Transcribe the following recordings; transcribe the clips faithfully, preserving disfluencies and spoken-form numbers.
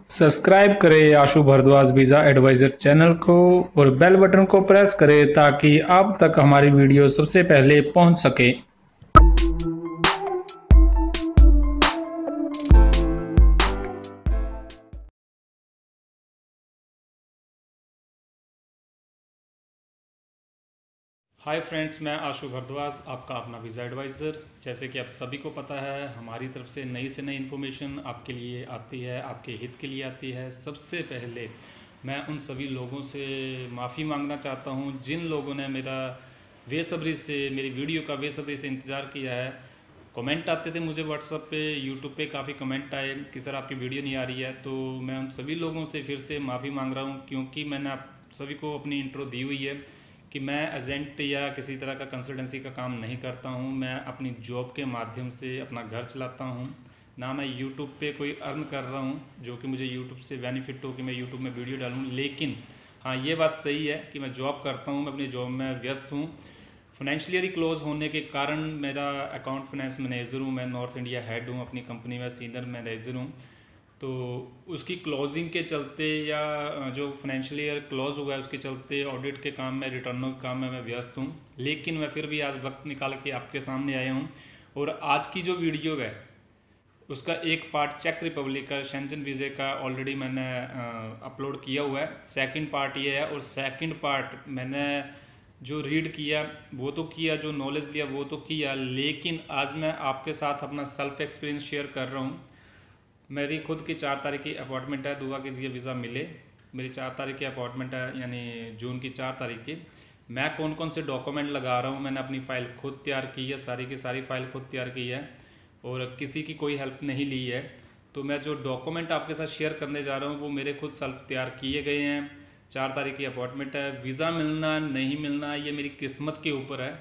Subscribe करें Ashu Bhardwaj visa advisor channel को और बेल बटन को प्रेस करें ताकि आप तक हमारी वीडियो सबसे पहले पहुंच सके। हाय फ्रेंड्स, मैं आशु भारद्वाज, आपका अपना वीज़ा एडवाइज़र। जैसे कि आप सभी को पता है, हमारी तरफ से नई से नई इन्फॉर्मेशन आपके लिए आती है, आपके हित के लिए आती है। सबसे पहले मैं उन सभी लोगों से माफ़ी मांगना चाहता हूं जिन लोगों ने मेरा बेसब्री से मेरी वीडियो का बेसब्री से इंतज़ार किया है। कमेंट आते थे मुझे व्हाट्सएप पे, यूट्यूब पे काफ़ी कमेंट आए कि सर आपकी वीडियो नहीं आ रही है। तो मैं उन सभी लोगों से फिर से माफ़ी मांग रहा हूँ, क्योंकि मैंने आप सभी को अपनी इंट्रो दी हुई है कि मैं एजेंट या किसी तरह का कंसल्टेंसी का काम नहीं करता हूं। मैं अपनी जॉब के माध्यम से अपना घर चलाता हूं, ना मैं यूट्यूब पे कोई अर्न कर रहा हूं जो कि मुझे यूट्यूब से बेनिफिट हो कि मैं यूट्यूब में वीडियो डालूं। लेकिन हाँ, ये बात सही है कि मैं जॉब करता हूं, मैं अपनी जॉब में व्यस्त हूं। फाइनेंशियली क्लोज होने के कारण मेरा अकाउंट फाइनेंस मैनेजर हूँ, मैं नॉर्थ इंडिया हेड हूँ अपनी कंपनी में, सीनियर मैनेजर हूँ। तो उसकी क्लोजिंग के चलते या जो फाइनेंशियल ईयर क्लोज हुआ है उसके चलते ऑडिट के काम में, रिटर्नों के काम में मैं व्यस्त हूँ। लेकिन मैं फिर भी आज वक्त निकाल के आपके सामने आया हूँ। और आज की जो वीडियो है उसका एक पार्ट चेक रिपब्लिक का शेंजन वीज़े का ऑलरेडी मैंने अपलोड किया हुआ है। सेकंड पार्ट ये है, और सेकंड पार्ट मैंने जो रीड किया वो तो किया, जो नॉलेज लिया वो तो किया, लेकिन आज मैं आपके साथ अपना सेल्फ एक्सपीरियंस शेयर कर रहा हूँ। मेरी खुद की चार तारीख की अपॉइंटमेंट है, दुआ कीजिए वीज़ा मिले। मेरी चार तारीख की अपॉइंटमेंट है, यानी जून की चार तारीख की। मैं कौन कौन से डॉक्यूमेंट लगा रहा हूँ, मैंने अपनी फ़ाइल खुद तैयार की है, सारी की सारी फ़ाइल खुद तैयार की है और किसी की कोई हेल्प नहीं ली है। तो मैं जो डॉक्यूमेंट आपके साथ शेयर करने जा रहा हूँ वो मेरे खुद सेल्फ तैयार किए गए हैं। चार तारीख की अपॉइंटमेंट है। वीज़ा मिलना नहीं मिलना ये मेरी किस्मत के ऊपर है।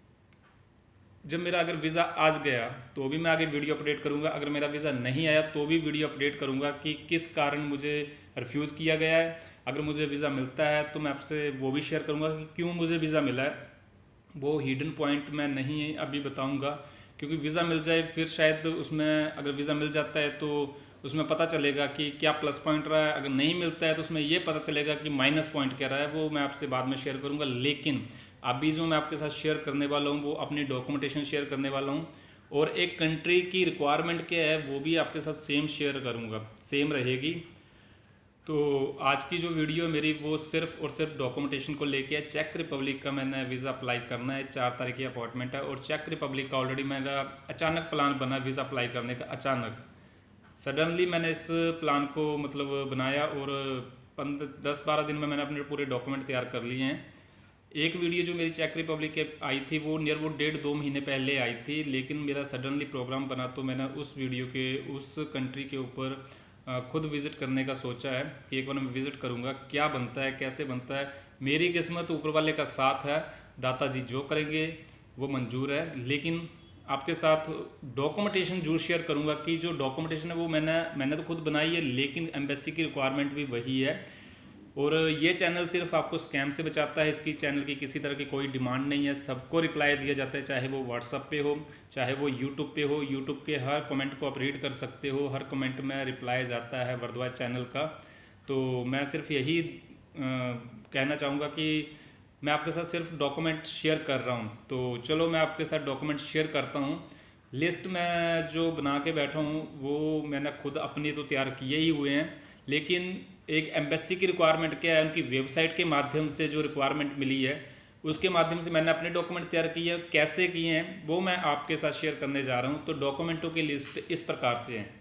जब मेरा अगर वीज़ा आज गया तो भी मैं आगे वीडियो अपडेट करूंगा, अगर मेरा वीज़ा नहीं आया तो भी वीडियो अपडेट करूंगा कि किस कारण मुझे रिफ्यूज़ किया गया है। अगर मुझे वीज़ा मिलता है तो मैं आपसे वो भी शेयर करूंगा कि क्यों मुझे वीज़ा मिला है। वो हिडन पॉइंट मैं नहीं अभी बताऊंगा, क्योंकि वीज़ा मिल जाए फिर शायद उसमें, अगर वीज़ा मिल जाता है तो उसमें पता चलेगा कि क्या प्लस पॉइंट रहा है, अगर नहीं मिलता है तो उसमें ये पता चलेगा कि माइनस पॉइंट क्या रहा है। वो मैं आपसे बाद में शेयर करूँगा। लेकिन अभी जो मैं आपके साथ शेयर करने वाला हूँ वो अपनी डॉक्यूमेंटेशन शेयर करने वाला हूँ, और एक कंट्री की रिक्वायरमेंट क्या है वो भी आपके साथ सेम शेयर करूँगा, सेम रहेगी। तो आज की जो वीडियो मेरी वो सिर्फ और सिर्फ डॉक्यूमेंटेशन को लेके है। चेक रिपब्लिक का मैंने वीज़ा अप्लाई करना है, चार तारीख की अपॉइंटमेंट है, और चेक रिपब्लिक का ऑलरेडी मेरा अचानक प्लान बना वीज़ा अप्लाई करने का। अचानक सडनली मैंने इस प्लान को मतलब बनाया, और पंद्रह दस बारह दिन में मैंने अपने पूरे डॉक्यूमेंट तैयार कर लिए हैं। एक वीडियो जो मेरी चेक रिपब्लिक के आई थी वो नियर वो डेढ़ दो महीने पहले आई थी, लेकिन मेरा सडनली प्रोग्राम बना तो मैंने उस वीडियो के उस कंट्री के ऊपर खुद विज़िट करने का सोचा है कि एक बार मैं विज़िट करूंगा, क्या बनता है, कैसे बनता है। मेरी किस्मत ऊपर वाले का साथ है, दाता जी जो करेंगे वो मंजूर है। लेकिन आपके साथ डॉक्यूमेंटेशन जरूर शेयर करूँगा कि जो डॉक्यूमेंटेशन है वो मैंने मैंने तो खुद बनाई है, लेकिन एम्बेसी की रिक्वायरमेंट भी वही है। और ये चैनल सिर्फ आपको स्कैम से बचाता है। इसकी चैनल की किसी तरह की कोई डिमांड नहीं है, सबको रिप्लाई दिया जाता है, चाहे वो व्हाट्सअप पे हो, चाहे वो यूट्यूब पे हो। यूट्यूब के हर कमेंट को आप रीड कर सकते हो, हर कमेंट में रिप्लाई जाता है भारद्वाज चैनल का। तो मैं सिर्फ यही आ, कहना चाहूँगा कि मैं आपके साथ सिर्फ डॉक्यूमेंट शेयर कर रहा हूँ। तो चलो मैं आपके साथ डॉक्यूमेंट शेयर करता हूँ। लिस्ट में जो बना के बैठा हूँ वो मैंने खुद अपनी तो तैयार किए ही हुए हैं, लेकिन एक एम्बेसी की रिक्वायरमेंट क्या है, उनकी वेबसाइट के माध्यम से जो रिक्वायरमेंट मिली है उसके माध्यम से मैंने अपने डॉक्यूमेंट तैयार किए हैं। कैसे किए हैं वो मैं आपके साथ शेयर करने जा रहा हूं। तो डॉक्यूमेंटों की लिस्ट इस प्रकार से है।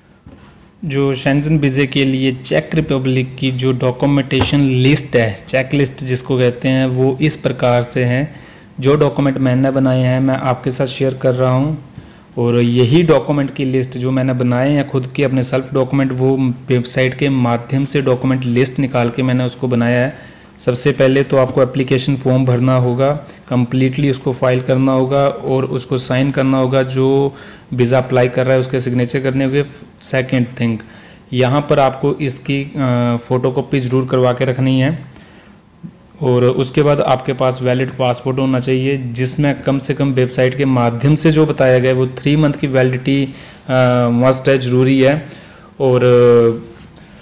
जो शेंजन वीज़े के लिए चेक रिपब्लिक की जो डॉक्यूमेंटेशन लिस्ट है, चेक लिस्ट जिसको कहते हैं, वो इस प्रकार से है। जो डॉक्यूमेंट मैंने बनाए हैं मैं आपके साथ शेयर कर रहा हूँ, और यही डॉक्यूमेंट की लिस्ट जो मैंने बनाए हैं खुद के अपने सेल्फ डॉक्यूमेंट, वो वेबसाइट के माध्यम से डॉक्यूमेंट लिस्ट निकाल के मैंने उसको बनाया है। सबसे पहले तो आपको एप्लीकेशन फॉर्म भरना होगा, कम्प्लीटली उसको फाइल करना होगा और उसको साइन करना होगा। जो वीज़ा अप्लाई कर रहा है उसके सिग्नेचर करने होंगे। सेकेंड थिंग, यहाँ पर आपको इसकी फ़ोटो कॉपी ज़रूर करवा के रखनी है, और उसके बाद आपके पास वैलिड पासपोर्ट होना चाहिए जिसमें कम से कम वेबसाइट के माध्यम से जो बताया गया है वो थ्री मंथ की वैलिडिटी मस्ट है, ज़रूरी है। और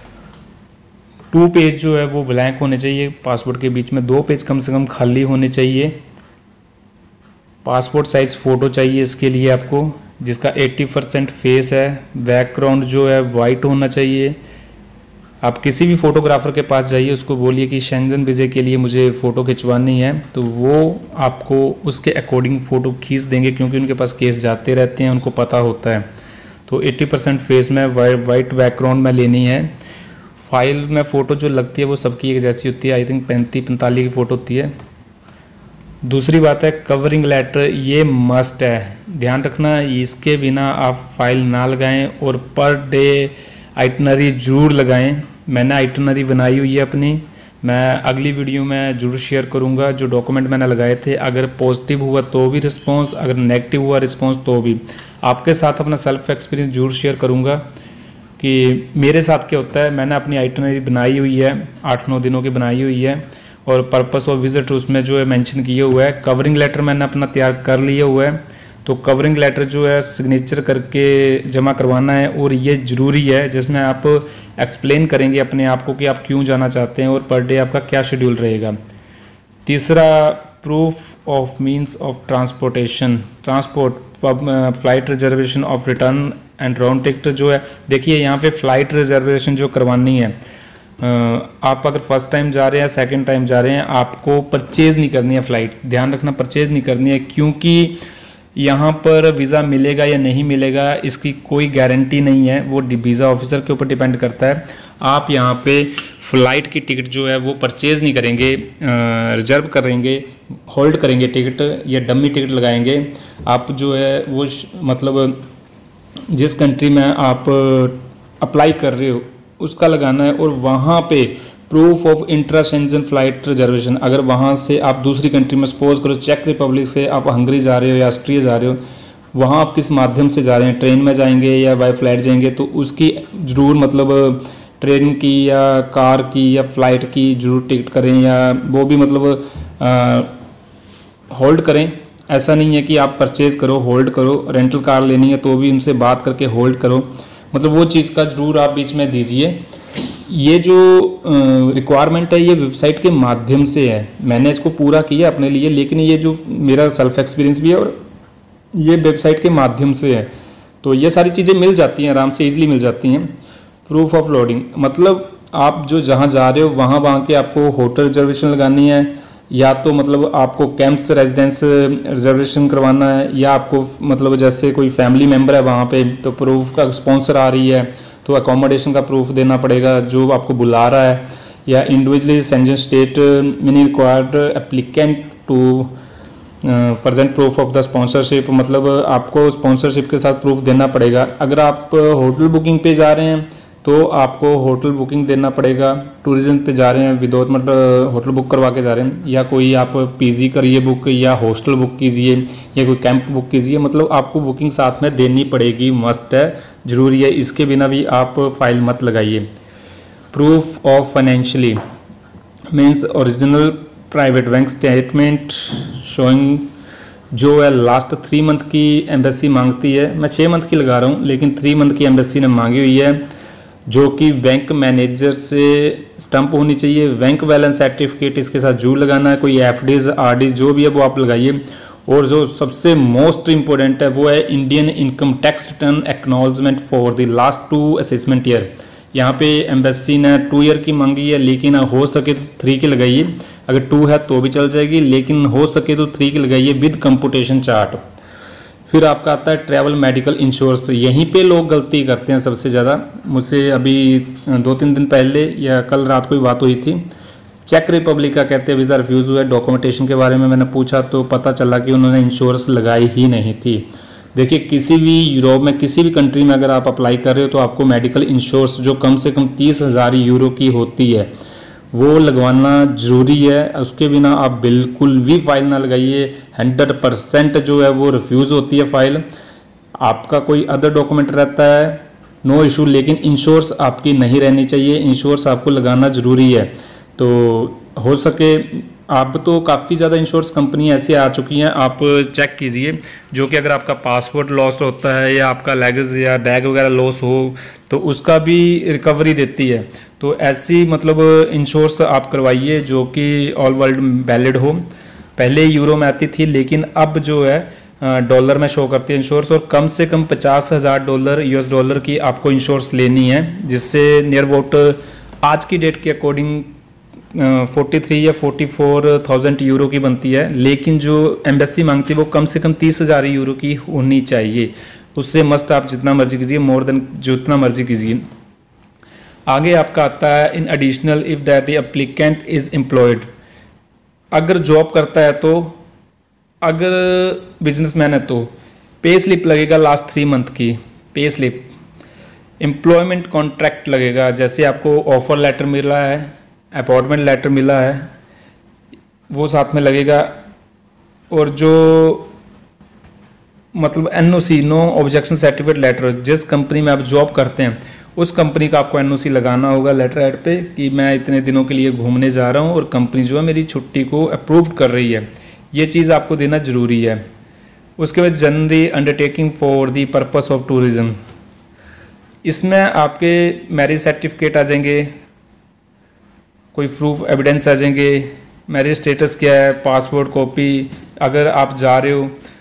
टू पेज जो है वो ब्लैंक होने चाहिए, पासपोर्ट के बीच में दो पेज कम से कम खाली होने चाहिए। पासपोर्ट साइज़ फ़ोटो चाहिए इसके लिए आपको, जिसका अस्सी परसेंट फेस है। बैकग्राउंड जो है वाइट होना चाहिए। आप किसी भी फोटोग्राफर के पास जाइए, उसको बोलिए कि शेंजन वीज़े के लिए मुझे फ़ोटो खिंचवानी है, तो वो आपको उसके अकॉर्डिंग फ़ोटो खींच देंगे, क्योंकि उनके पास केस जाते रहते हैं, उनको पता होता है। तो अस्सी परसेंट फेस में वाइट बैकग्राउंड में लेनी है। फाइल में फ़ोटो जो लगती है वो सबकी एक जैसी होती है, आई थिंक पैंतीस पैंतालीस की फ़ोटो होती है। दूसरी बात है कवरिंग लेटर, ये मस्ट है, ध्यान रखना, इसके बिना आप फाइल ना लगाएं। और पर डे आइटनरी जरूर लगाएं। मैंने आइटनरी बनाई हुई है अपनी, मैं अगली वीडियो में जरूर शेयर करूंगा जो डॉक्यूमेंट मैंने लगाए थे। अगर पॉजिटिव हुआ तो भी रिस्पांस, अगर नेगेटिव हुआ रिस्पांस तो भी। आपके साथ अपना सेल्फ एक्सपीरियंस जरूर शेयर करूंगा कि मेरे साथ क्या होता है। मैंने अपनी आइटनरी बनाई हुई है, आठ नौ दिनों की बनाई हुई है, और पर्पस ऑफ विजिट उसमें जो है मेंशन किया हुआ है। कवरिंग लेटर मैंने अपना तैयार कर लिया हुआ है, तो कवरिंग लेटर जो है सिग्नेचर करके जमा करवाना है, और ये ज़रूरी है, जिसमें आप एक्सप्लेन करेंगे अपने आप को कि आप क्यों जाना चाहते हैं और पर डे आपका क्या शेड्यूल रहेगा। तीसरा, proof of means of transportation, transport, flight reservation of return and round ticket जो है। देखिए यहाँ पे फ्लाइट रिजर्वेशन जो करवानी है, आप अगर फर्स्ट टाइम जा रहे हैं, सेकंड टाइम जा रहे हैं, आपको परचेज़ नहीं करनी है फ़्लाइट, ध्यान रखना, परचेज़ नहीं करनी है, क्योंकि यहाँ पर वीज़ा मिलेगा या नहीं मिलेगा इसकी कोई गारंटी नहीं है, वो वीज़ा ऑफिसर के ऊपर डिपेंड करता है। आप यहाँ पे फ़्लाइट की टिकट जो है वो परचेज़ नहीं करेंगे, रिजर्व करेंगे, होल्ड करेंगे टिकट या डमी टिकट लगाएंगे। आप जो है वो मतलब जिस कंट्री में आप अप्लाई कर रहे हो उसका लगाना है, और वहाँ पे proof of intra Schengen flight reservation, अगर वहाँ से आप दूसरी कंट्री में सपोज करो चेक रिपब्लिक से आप हंगरी जा रहे हो या ऑस्ट्रिया जा रहे हो, वहाँ आप किस माध्यम से जा रहे हैं, ट्रेन में जाएंगे या बाय फ्लाइट जाएंगे, तो उसकी ज़रूर मतलब ट्रेन की या कार की या फ्लाइट की जरूर टिकट करें, या वो भी मतलब होल्ड करें। ऐसा नहीं है कि आप परचेज़ करो होल्ड करो, रेंटल कार लेनी है तो भी उनसे बात करके होल्ड करो, मतलब वो चीज़ का ज़रूर आप बीच में दीजिए। ये जो रिक्वायरमेंट है ये वेबसाइट के माध्यम से है, मैंने इसको पूरा किया अपने लिए, लेकिन ये जो मेरा सेल्फ एक्सपीरियंस भी है और ये वेबसाइट के माध्यम से है, तो ये सारी चीज़ें मिल जाती हैं, आराम से इजीली मिल जाती हैं। प्रूफ ऑफ लोडिंग, मतलब आप जो जहाँ जा रहे हो वहाँ वहाँ के आपको होटल रिजर्वेशन लगानी है, या तो मतलब आपको कैंप्स रेजिडेंस रिजर्वेशन करवाना है, या आपको मतलब जैसे कोई फैमिली मेम्बर है वहाँ पे तो प्रूफ का स्पॉन्सर आ रही है तो अकोमोडेशन का प्रूफ देना पड़ेगा जो आपको बुला रहा है, या individually Schengen state many required applicant to present proof of the sponsorship, मतलब आपको स्पॉन्सरशिप के साथ प्रूफ देना पड़ेगा। अगर आप होटल बुकिंग पे जा रहे हैं तो आपको होटल बुकिंग देना पड़ेगा, टूरिज्म पे जा रहे हैं विदाउट मतलब होटल बुक करवा के जा रहे हैं, या कोई आप पीजी करिए बुक, या हॉस्टल बुक कीजिए, या कोई कैंप बुक कीजिए, मतलब आपको बुकिंग साथ में देनी पड़ेगी, मस्ट है, ज़रूरी है, इसके बिना भी आप फाइल मत लगाइए। Proof of financially means original private bank statement showing, जो है लास्ट थ्री मंथ की एम्बेसी मांगती है, मैं छः मंथ की लगा रहा हूँ लेकिन थ्री मंथ की एम्बेसी ने मांगी हुई है, जो कि बैंक मैनेजर से स्टंप होनी चाहिए। बैंक बैलेंस सर्टिफिकेट इसके साथ जरूर लगाना है, कोई एफडीज आरडीज जो भी है वो आप लगाइए। और जो सबसे मोस्ट इम्पोर्टेंट है वो है Indian income tax return acknowledgement for the last two assessment year. यहाँ पे एम्बेसी ने टू ईयर की मांगी है, लेकिन हो सके तो थ्री की लगाइए, अगर टू है तो भी चल जाएगी, लेकिन हो सके तो थ्री की लगाइए विद कंपुटेशन चार्ट। फिर आपका आता है ट्रैवल मेडिकल इंश्योरेंस, यहीं पे लोग गलती करते हैं सबसे ज़्यादा। मुझसे अभी दो तीन दिन पहले या कल रात को ही बात हुई थी, चेक रिपब्लिक का कहते हैं वीज़ा रिफ्यूज़ हुआ है, डॉक्यूमेंटेशन के बारे में मैंने पूछा तो पता चला कि उन्होंने इंश्योरेंस लगाई ही नहीं थी। देखिए किसी भी यूरोप में किसी भी कंट्री में अगर आप अप्लाई कर रहे हो तो आपको मेडिकल इंश्योरेंस जो कम से कम तीस हज़ार यूरो की होती है वो लगवाना ज़रूरी है, उसके बिना आप बिल्कुल भी फाइल ना लगाइए। हंड्रेड परसेंट जो है वो रिफ्यूज़ होती है फाइल। आपका कोई अदर डॉक्यूमेंट रहता है नो इशू, लेकिन इंश्योरेंस आपकी नहीं रहनी चाहिए, इंश्योरेंस आपको लगाना ज़रूरी है। तो हो सके अब तो काफ़ी ज़्यादा इंश्योरेंस कंपनी ऐसी आ चुकी हैं, आप चेक कीजिए, जो कि अगर आपका पासपोर्ट लॉस होता है या आपका लगेज या बैग वगैरह लॉस हो तो उसका भी रिकवरी देती है। तो ऐसी मतलब इंश्योरेंस आप करवाइए जो कि ऑल वर्ल्ड वैलिड हो। पहले यूरो में आती थी, लेकिन अब जो है डॉलर में शो करती है इंश्योरेंस, और कम से कम पचास हज़ार डॉलर यूएस डॉलर की आपको इंश्योरेंस लेनी है, जिससे नियर अबाउट आज की डेट के अकॉर्डिंग फोर्टी थ्री या फोर्टी फोर थाउजेंड यूरो की बनती है। लेकिन जो एम्बेसी मांगती है वो कम से कम तीस हज़ार यूरो की होनी चाहिए। उससे मस्त आप जितना मर्जी कीजिए, मोर देन जितना मर्जी कीजिए। आगे आपका आता है in additional if that applicant is employed. अगर जॉब करता है तो, अगर बिजनेसमैन है तो पे स्लिप लगेगा लास्ट थ्री मंथ की पे स्लिप। एम्प्लॉयमेंट कॉन्ट्रैक्ट लगेगा, जैसे आपको ऑफर लेटर मिला है, अपॉइंटमेंट लेटर मिला है, वो साथ में लगेगा। और जो मतलब NOC, no objection certificate letter, जिस कंपनी में आप जॉब करते हैं उस कंपनी का आपको एनओसी लगाना होगा लेटर हेड पे कि मैं इतने दिनों के लिए घूमने जा रहा हूँ और कंपनी जो है मेरी छुट्टी को अप्रूव कर रही है। ये चीज़ आपको देना ज़रूरी है। उसके बाद generally undertaking for the purpose of tourism, इसमें आपके मैरिज सर्टिफिकेट आ जाएंगे, कोई प्रूफ एविडेंस आ जाएंगे, मैरिज स्टेटस क्या है, पासपोर्ट कॉपी। अगर आप जा रहे हो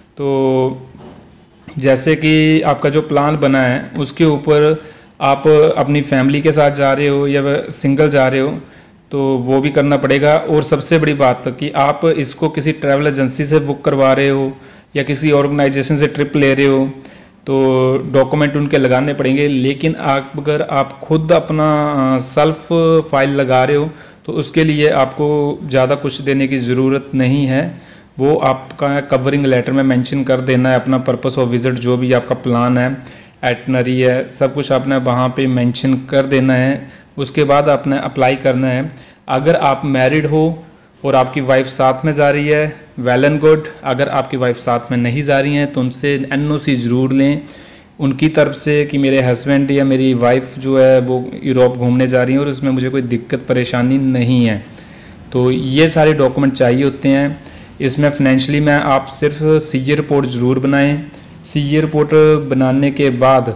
तो जैसे कि आपका जो प्लान बना है उसके ऊपर आप अपनी फैमिली के साथ जा रहे हो या सिंगल जा रहे हो तो वो भी करना पड़ेगा। और सबसे बड़ी बात कि आप इसको किसी ट्रैवल एजेंसी से बुक करवा रहे हो या किसी ऑर्गेनाइजेशन से ट्रिप ले रहे हो तो डॉक्यूमेंट उनके लगाने पड़ेंगे। लेकिन आप अगर आप खुद अपना सेल्फ फाइल लगा रहे हो तो उसके लिए आपको ज़्यादा कुछ देने की ज़रूरत नहीं है। वो आपका कवरिंग लेटर में मेंशन कर देना है अपना पर्पस ऑफ विज़िट, जो भी आपका प्लान है, एटनरी है, सब कुछ आपने वहाँ पे मेंशन कर देना है। उसके बाद आपने अप्लाई करना है। अगर आप मैरिड हो और आपकी वाइफ साथ में जा रही है, वेल एंड गुड। अगर आपकी वाइफ साथ में नहीं जा रही हैं तो उनसे एनओसी ज़रूर लें उनकी तरफ से कि मेरे हस्बैंड या मेरी वाइफ जो है वो यूरोप घूमने जा रही हैं और उसमें मुझे कोई दिक्कत परेशानी नहीं है। तो ये सारे डॉक्यूमेंट चाहिए होते हैं। इसमें फाइनेंशियली में आप सिर्फ सीए रिपोर्ट ज़रूर बनाएं। सीए रिपोर्ट बनाने के बाद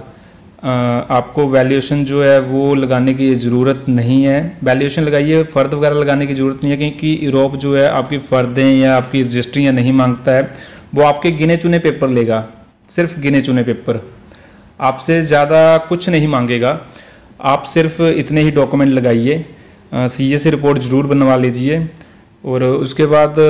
आपको वैल्यूएशन जो है वो लगाने की ज़रूरत नहीं है। वैल्यूएशन लगाइए, फ़र्द वगैरह लगाने की ज़रूरत नहीं है, क्योंकि यूरोप जो है आपकी फ़र्दें या आपकी रजिस्ट्रियाँ नहीं मांगता है। वो आपके गिने चुने पेपर लेगा, सिर्फ गिने चुने पेपर, आपसे ज़्यादा कुछ नहीं मांगेगा। आप सिर्फ इतने ही डॉक्यूमेंट लगाइए, सीए से रिपोर्ट ज़रूर बनवा लीजिए। और उसके बाद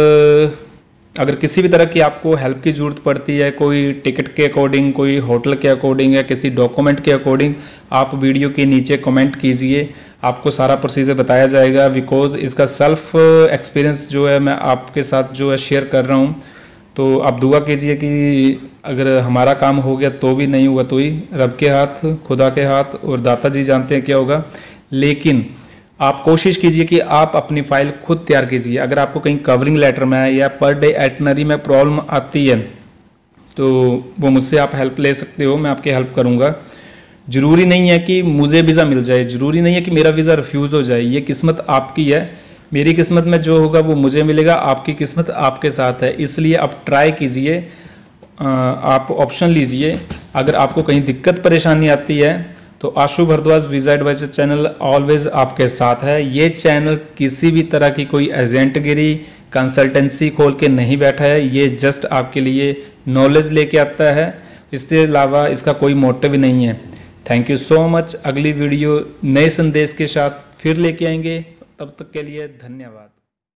अगर किसी भी तरह की आपको हेल्प की ज़रूरत पड़ती है, कोई टिकट के अकॉर्डिंग, कोई होटल के अकॉर्डिंग या किसी डॉक्यूमेंट के अकॉर्डिंग, आप वीडियो के नीचे कमेंट कीजिए, आपको सारा प्रोसीजर बताया जाएगा। बिकॉज इसका सेल्फ एक्सपीरियंस जो है मैं आपके साथ जो है शेयर कर रहा हूँ। तो आप दुआ कीजिए कि अगर हमारा काम हो गया तो भी, नहीं हुआ तो ही रब के हाथ, खुदा के हाथ और दाता जी जानते हैं क्या होगा। लेकिन आप कोशिश कीजिए कि आप अपनी फ़ाइल खुद तैयार कीजिए। अगर आपको कहीं कवरिंग लेटर में या पर डे एटनरी में प्रॉब्लम आती है तो वो मुझसे आप हेल्प ले सकते हो, मैं आपकी हेल्प करूँगा। ज़रूरी नहीं है कि मुझे वीज़ा मिल जाए, ज़रूरी नहीं है कि मेरा वीज़ा रिफ्यूज़ हो जाए। ये किस्मत आपकी है, मेरी किस्मत में जो होगा वो मुझे मिलेगा, आपकी किस्मत आपके साथ है। इसलिए आप ट्राई कीजिए, आप ऑप्शन लीजिए। अगर आपको कहीं दिक्कत परेशानी आती है तो Ashu Bhardwaj visa advisor channel always आपके साथ है। ये चैनल किसी भी तरह की कोई एजेंटगिरी, कंसल्टेंसी खोल के नहीं बैठा है। ये जस्ट आपके लिए नॉलेज लेके आता है, इसके अलावा इसका कोई मोटिव नहीं है। Thank you so much. अगली वीडियो नए संदेश के साथ फिर लेके आएंगे, तब तक के लिए धन्यवाद।